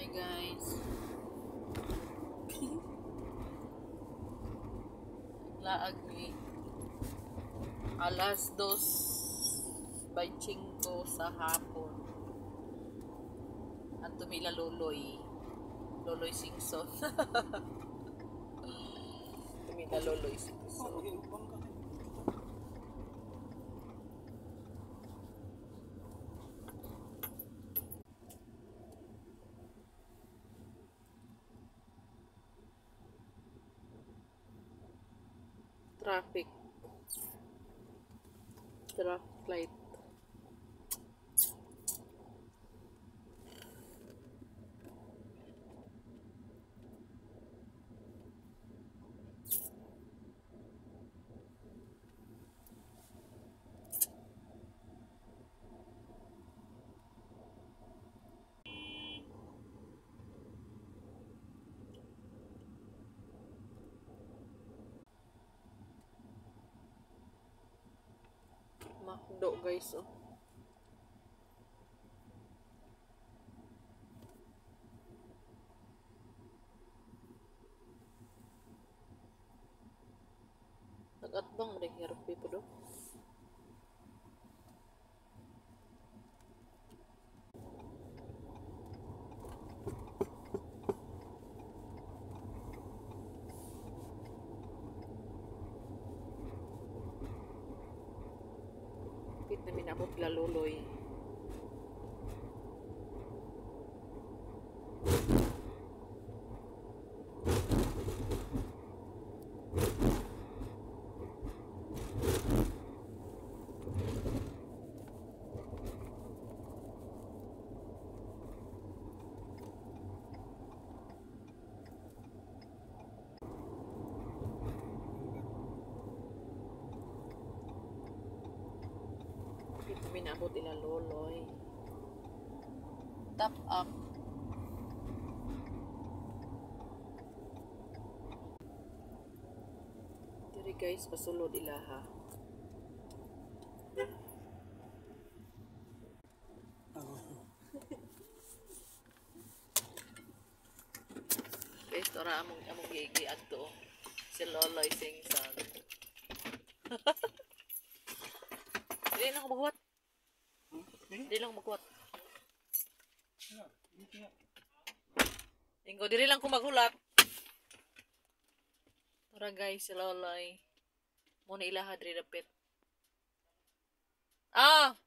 Hi guys. Laag ni alas 2:25 sa hapon. At tumila Loloy Singson. Tumila Loloy Singson. Traffic light. Makdo guys, oh. Nag-atbang mo rin hirap po do. Pit na minabot la Loloy. Ito minabot ila Loloy. Top up. Diri guys, pasulod ila ha. Guys, tora among gigi adto. Si Loloy Singson. Dili lang ako maghuwat. Dili lang ako maghuwat. Inggo, dili lang ko maghulat. Tara guys, si Loloy. Muna ilaha diri dapit. Ah!